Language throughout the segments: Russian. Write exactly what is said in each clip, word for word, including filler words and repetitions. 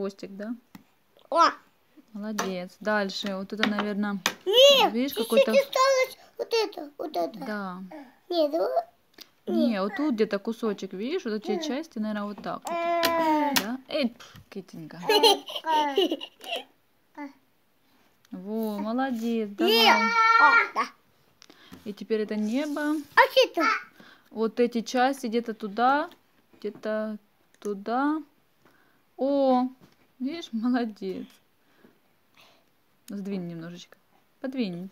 хвостик, да? О! Молодец. Дальше. Вот это, наверное... Нет, видишь, какой-то... осталось вот это, вот это. Да. Нет, вот. Не, вот тут где-то кусочек, видишь, вот эти части, наверное, вот так вот. Да? Эй, Китенька. Во, молодец, давай. И теперь это небо. А что это? Вот эти части где-то туда, где-то туда. О, видишь, молодец. Сдвинь немножечко. Подвинь.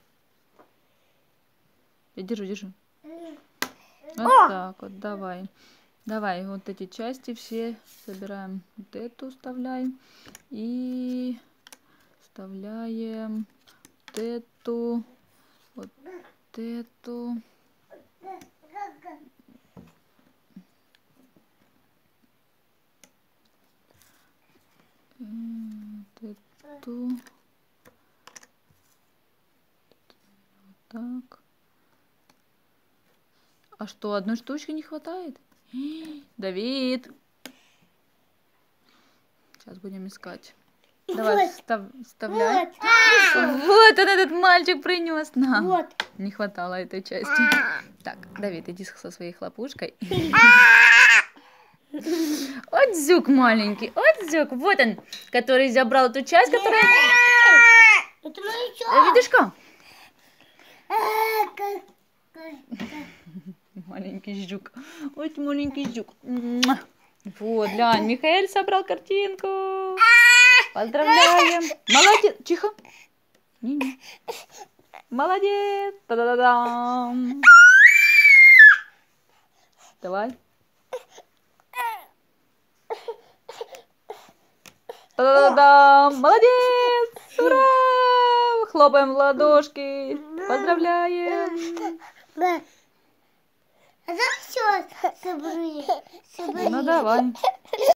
Я держу, держу. Вот О! так вот, давай. Давай, вот эти части все собираем. Вот эту вставляем. И вставляем вот эту. Вот эту. Вот эту. Вот так. А что, одной штучки не хватает? Давид! Сейчас будем искать. Давай, Вот. встав, вставляй. Вот. Вот он, этот мальчик принес нам. Вот. Не хватало этой части. Так, Давид, иди со своей хлопушкой. Вот зюк маленький, вот зюк. Вот он, который забрал эту часть, которая... Это мое. Видишь как? Маленький жук. Вот маленький жук. Вот, глянь, Михаэль собрал картинку. Поздравляем. Молодец. Тихо. Не-не. Молодец. Та-да-да-дам. Давай. Та-да-да-дам. Молодец. Ура. Хлопаем в ладошки. Поздравляем. Да. А давай все собрали. Ну давай.